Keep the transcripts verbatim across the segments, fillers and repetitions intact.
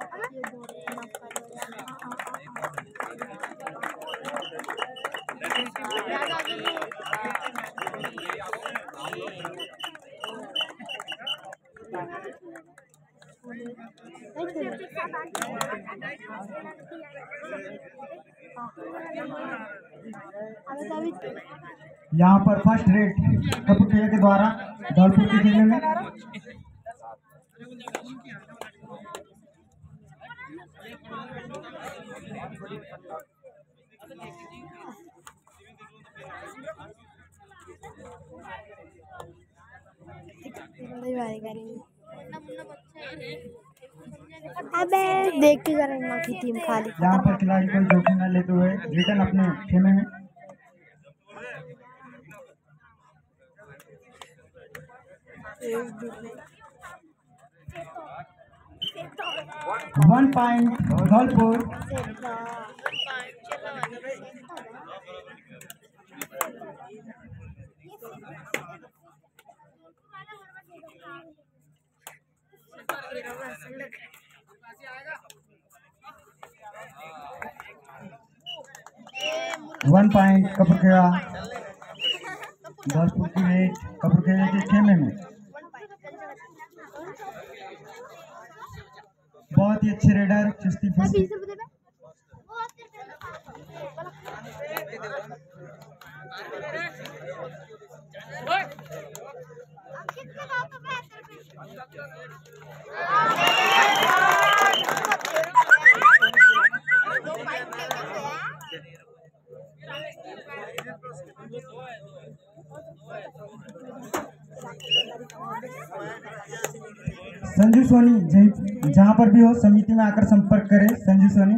यहाँ पर first rate Kapurkheda के द्वारा धौलपुर के जिले में अबे देख के करेंगे की टीम खाली। यहाँ पर खिलाड़ी कोई जोखिम न लेते हुए रिटर्न अपने खेमे में one point Dholpur. One point Kapurkheda. Dholpur की रेट कपूरखेड़ा के खेमे में। बहुत ही अच्छे रेडर चिश्ती फिश। संजू सोनी जहाँ पर भी हो समिति में आकर संपर्क करें। संजू सोनी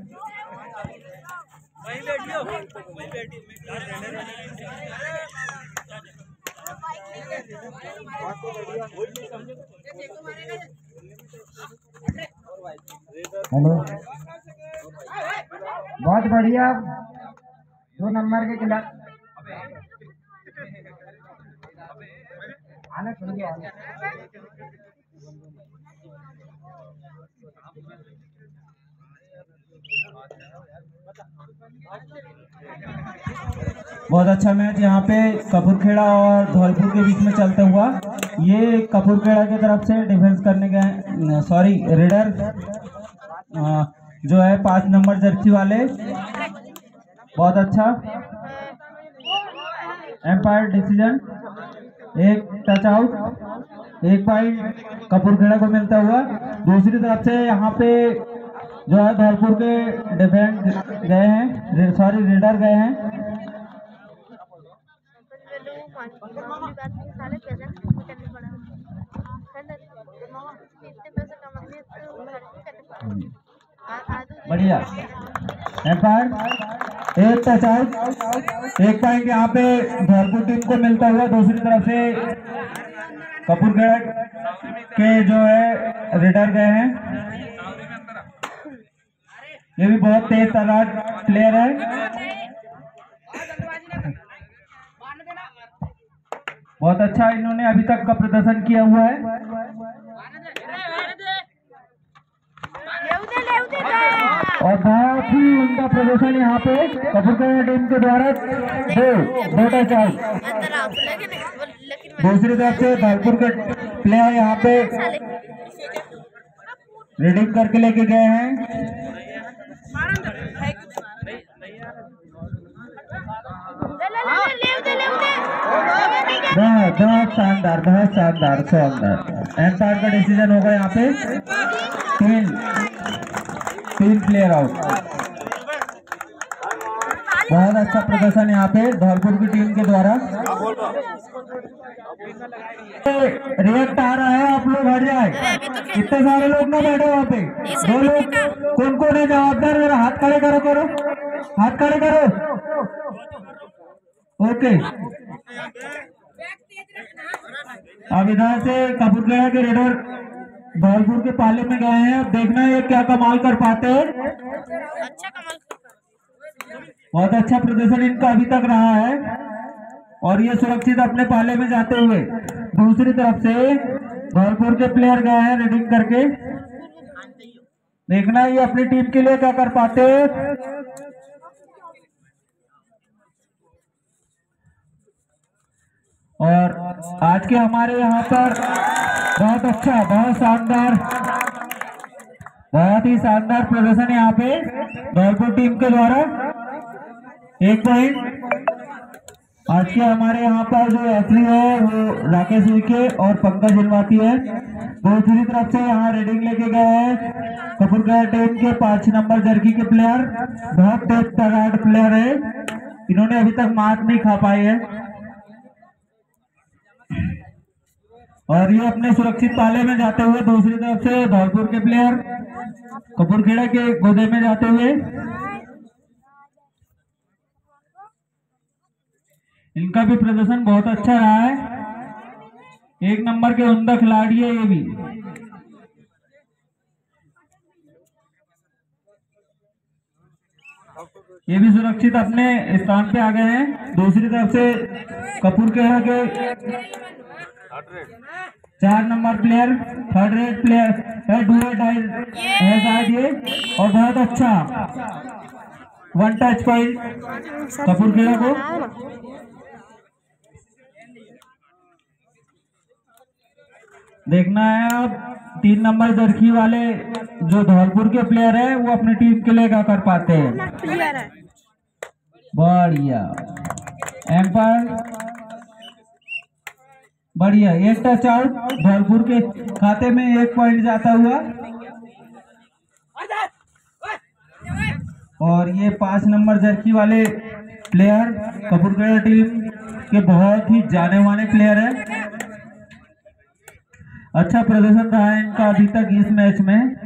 हेलो, बहुत बढ़िया। दो नंबर के खिलाफ आना चाहिए। बहुत अच्छा मैच यहाँ पे कपूरखेड़ा और धौलपुर के बीच में चलता हुआ। ये कपूरखेड़ा की तरफ से डिफेंस करने गए, सॉरी रेडर जो है पांच नंबर जर्सी वाले। बहुत अच्छा एम्पायर डिसीजन, एक टच आउट, एक पॉइंट कपूरखेड़ा को मिलता हुआ। दूसरी तरफ से यहाँ पे जो है धौलपुर के डिफेंस गए हैं, सॉरी रेडर गए हैं। बढ़िया एम्पायर, एक टच आउट, एक पॉइंट यहाँ पे धौलपुर टीम को मिलता हुआ। दूसरी तरफ से कपूरखेड़ा के जो है रेडर गए हैं। ये भी बहुत तेज तर्रार प्लेयर है। बहुत अच्छा इन्होंने अभी तक का प्रदर्शन किया हुआ है। और बहुत ही उनका प्रदर्शन यहाँ पे कपूरखेड़ा टीम के द्वारा दो दो टच आउट। दूसरी तरफ से धौलपुर के प्लेयर यहाँ पे रीडिंग करके लेके गए हैं। बहुत बहुत शानदार, बहुत शानदार शानदार। एम्पायर का डिसीजन होगा यहाँ पे तीन तीन प्लेयर आउट। बहुत अच्छा प्रदर्शन यहाँ पे धौलपुर की टीम के द्वारा। रिएक्ट आ रहा है, आप लोग हट जाए। इतने सारे लोग ना बैठे वहाँ पे। दो लोग कौन कौन है जवाबदार, मेरा हाथ खड़े करो करो हाथ खड़े करो। ओके, अब इधर से कपूरखेड़ा के रेडर धौलपुर के पाले में गए हैं। अब देखना है क्या कमाल कर पाते हैं। बहुत अच्छा प्रदर्शन इनका अभी तक रहा है और ये सुरक्षित अपने पाले में जाते हुए। दूसरी तरफ से धौलपुर के प्लेयर गए हैं रीडिंग करके। देखना है ये अपनी टीम के लिए क्या कर पाते हैं। और आज के हमारे यहाँ पर बहुत अच्छा, बहुत शानदार, बहुत ही शानदार प्रदर्शन यहाँ पे धौलपुर टीम के द्वारा। एक पॉइंट आज के हमारे यहाँ पर जो एथली है वो राकेश उइके और पंकज इलवाती है। दूसरी तरफ से यहाँ रेडिंग लेके गए हैं कपूरखेड़ा टीम के पांच नंबर जर्सी के प्लेयर, बहुत तेज तगड़ प्लेयर है, इन्होंने अभी तक मात नहीं खा पाए है। और ये अपने सुरक्षित पाले में जाते हुए दूसरी तरफ से धौलपुर के प्लेयर कपूरखेड़ा के गोदे में जाते हुए, इनका भी प्रदर्शन बहुत अच्छा रहा है। एक नंबर के उम्दा खिलाड़ी है ये भी। ये भी सुरक्षित अपने स्थान पे आ गए हैं। दूसरी तरफ से कपूरखेड़ा के चार number player, third raid player है, डूएट है शायद ये, और बहुत अच्छा वन टच पॉइंट कपूरखेड़ा को। देखना है अब तीन नंबर जर्सी वाले जो धौलपुर के प्लेयर है वो अपनी टीम के लिए क्या कर पाते हैं। बढ़िया एम्पायर, बढ़िया, एक टच आउट धौलपुर के खाते में, एक पॉइंट जाता हुआ। और ये पांच नंबर जर्सी वाले प्लेयर कपूरखेड़ा टीम के बहुत ही जाने माने प्लेयर है। अच्छा प्रदर्शन रहा है इनका अभी तक इस मैच में,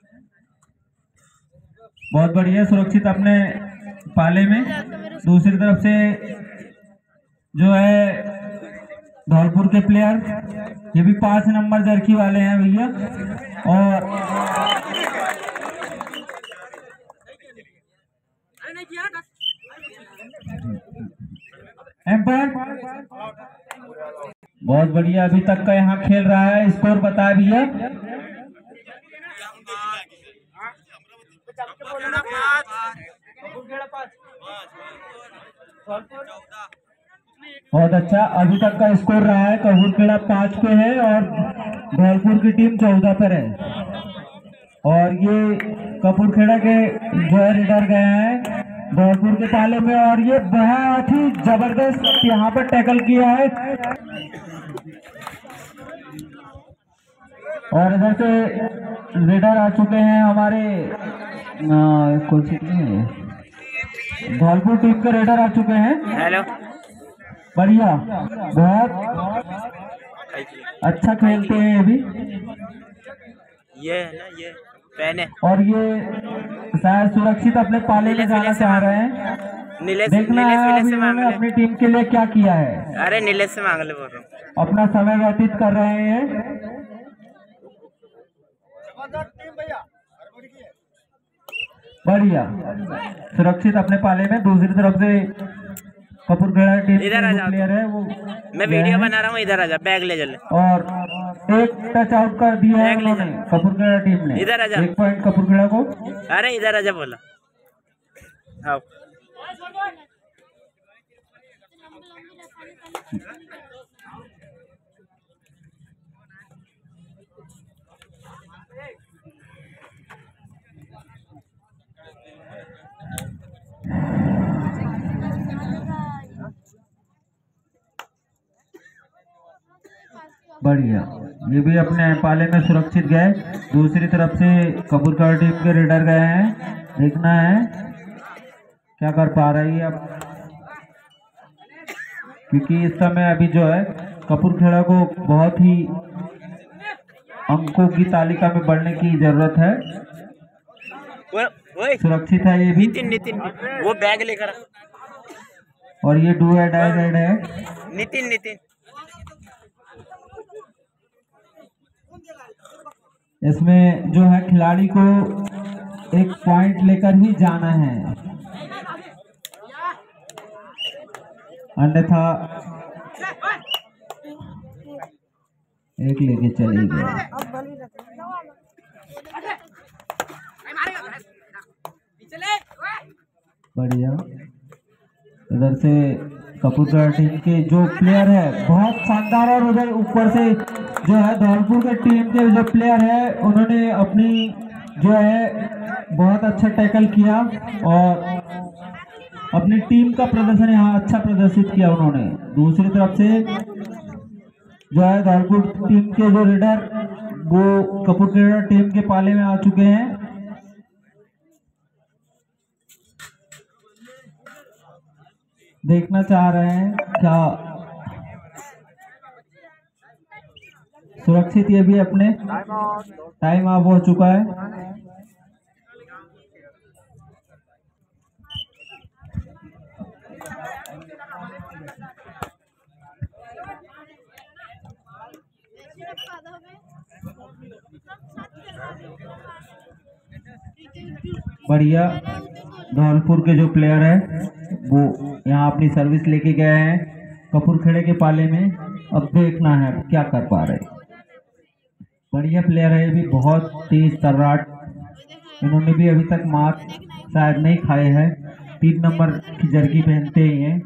बहुत बढ़िया, सुरक्षित अपने पाले में। दूसरी तरफ से जो है धौलपुर के प्लेयर, ये भी पांच नंबर जर्सी वाले हैं भैया। और एम्पायर बहुत बढ़िया अभी तक का यहाँ खेल रहा है। स्कोर बताया भैया। बहुत अच्छा अभी तक का स्कोर रहा है। कपूरखेड़ा पांच पे है और धौलपुर की टीम चौदह पर है। और ये कपूरखेड़ा के जो है रेडर गए हैं धौलपुर के पाले में, और ये बहुत ही जबरदस्त यहाँ पर टैकल किया है। और इधर से रेडर आ चुके हैं हमारे धौलपुर टीम के रेडर आ चुके हैं। हेलो, बढ़िया, बहुत अच्छा खेलते हैं ये भी। ये है ना, ये पहने और ये शायद सुरक्षित अपने पाले में जाना चाह रहे हैं। नीलेश, देखना नीलेश, है नीलेश अभी से मांग उन्होंने ले। अपनी टीम के लिए क्या किया है। अरे नीलेश से मांग ले बोल रहा हूँ। अपना समय व्यतीत कर रहे हैं। बढ़िया, सुरक्षित अपने पाले में। दूसरी तरफ से कपूरखेड़ा टीम के जो प्लेयर है वो मैं वीडियो बना रहा हूँ, इधर आजा, बैग ले चले। और एक टच आउट कर दिया है उन्होंने कपूरखेड़ा टीम ने। इधर आजा, एक पॉइंट कपूरखेड़ा को। अरे इधर आजा बोला। हाँ बढ़िया, ये भी अपने पाले में सुरक्षित गए। दूसरी तरफ से कपूरखेड़ा टीम के रेडर गए हैं। देखना है क्या कर पा रही है अब, क्योंकि इस समय अभी जो है कपूरखेड़ा को बहुत ही अंकों की तालिका में बढ़ने की जरूरत है। सुरक्षित है ये भी। नितिन, नितिन वो बैग लेकर। और ये डू है डाई रेड है। नितिन, नितिन इसमें जो है खिलाड़ी को एक पॉइंट लेकर ही जाना है, अन्यथा एक लेके चले गए। बढ़िया। इधर से कपूरगढ़ टीम के जो प्लेयर है बहुत शानदार, और उधर ऊपर से जो है धौलपुर के टीम के जो प्लेयर है उन्होंने अपनी जो है बहुत अच्छा टैकल किया और अपनी टीम का प्रदर्शन यहाँ अच्छा प्रदर्शित किया उन्होंने। दूसरी तरफ से जो है धौलपुर टीम के जो रेडर वो कपूरगढ़ टीम के पाले में आ चुके हैं। देखना चाह रहे हैं क्या सुरक्षित, ये भी अपने टाइम ऑफ हो चुका है। बढ़िया। धौलपुर के जो प्लेयर है वो यहाँ अपनी सर्विस लेके गए हैं कपूरखेड़े के पाले में। अब देखना है क्या कर पा रहे। बढ़िया प्लेयर है, ये भी बहुत तेज तर्राट। इन्होंने भी अभी तक मात शायद नहीं खाए हैं, तीन नंबर की जर्सी पहनते ही हैं।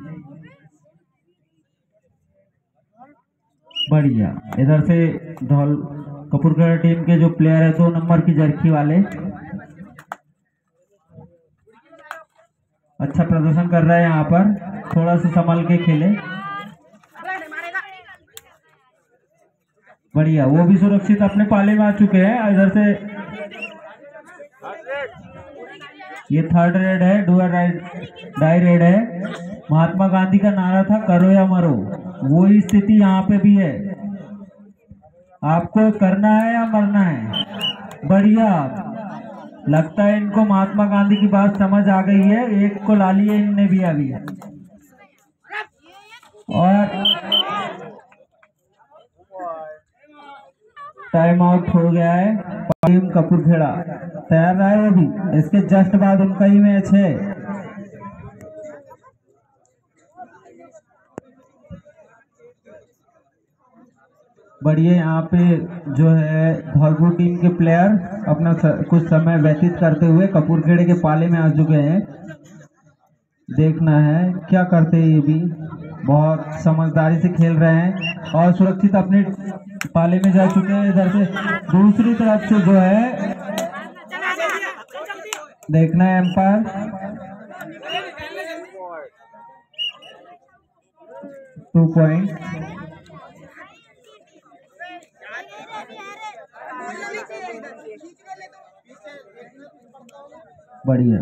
बढ़िया। इधर से धौल कपूरगढ़ टीम के जो प्लेयर है दो नंबर की जर्सी वाले अच्छा प्रदर्शन कर रहे हैं यहाँ पर, थोड़ा सा संभल के खेले। बढ़िया, वो भी सुरक्षित अपने पाले में आ चुके हैं। इधर से ये थर्ड रेड है, डुअर डाई रेड है। महात्मा गांधी का नारा था करो या मरो, वही स्थिति यहाँ पे भी है। आपको करना है या मरना है। बढ़िया, लगता है इनको महात्मा गांधी की बात समझ आ गई है। एक को ला लिए इनने भी अभी, और टाइम आउट हो गया है। टीम कपूरखेड़ा तैयार रहा है अभी, इसके जस्ट बाद उनका ही मैच है। बढ़िया, यहाँ पे जो है धौलपुर टीम के प्लेयर अपना कुछ समय व्यतीत करते हुए कपूरखेड़े के पाले में आ चुके हैं। देखना है क्या करते हैं। ये भी बहुत समझदारी से खेल रहे हैं और सुरक्षित अपने पाले में जा चुके हैं। इधर से दूसरी तरफ से जो है देखना है एम्पायर। Two point. बढ़िया।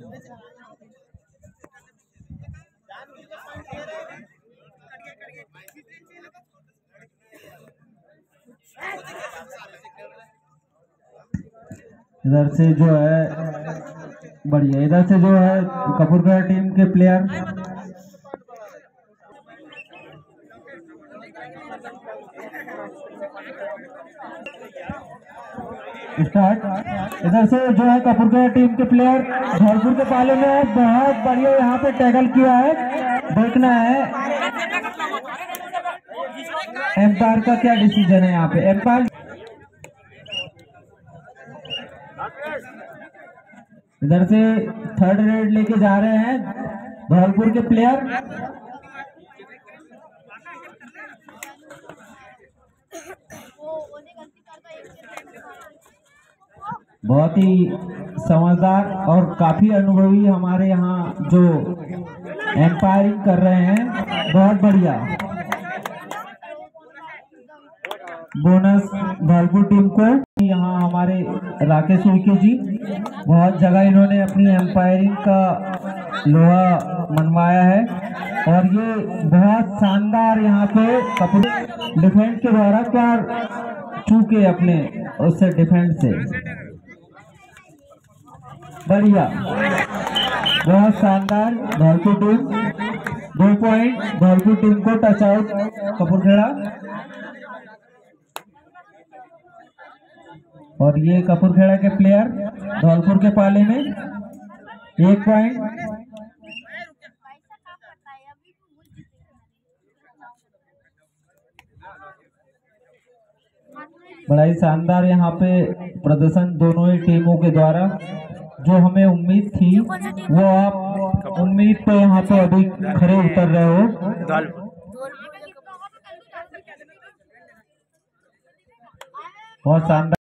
इधर से जो है बढ़िया, इधर से जो है कपूरगढ़ टीम के प्लेयर स्टार्ट। इधर से जो है कपूरगढ़ टीम के प्लेयर धौलपुर के पाले में बहुत बढ़िया यहाँ पे टैकल किया है। देखना है एम्पायर का क्या डिसीजन है यहाँ पे। एम्पायर इधर से थर्ड रेड लेके जा रहे हैं धौलपुर के प्लेयर। बहुत ही समझदार और काफी अनुभवी हमारे यहाँ जो एम्पायरिंग कर रहे हैं। बहुत बढ़िया। बोनस धौलपुर टीम को। यहाँ हमारे राकेश उइके जी बहुत जगह इन्होंने अपनी एम्पायरिंग का लोहा मनवाया है और ये बहुत शानदार यहाँ पे कपूर डिफेंस के द्वारा क्या चूके अपने उससे डिफेंस से। बढ़िया, बहुत शानदार। धौलपुर टीम दो पॉइंट धौलपुर टीम को टच आउट कपूरखेड़ा। और ये कपूरखेड़ा के प्लेयर धौलपुर के पाले में एक पॉइंट। बड़ा ही शानदार यहाँ पे प्रदर्शन दोनों ही टीमों के द्वारा जो हमें उम्मीद थी वो आप उम्मीद पे यहाँ पे अभी खरे उतर रहे हो। दल बहुत शानदार।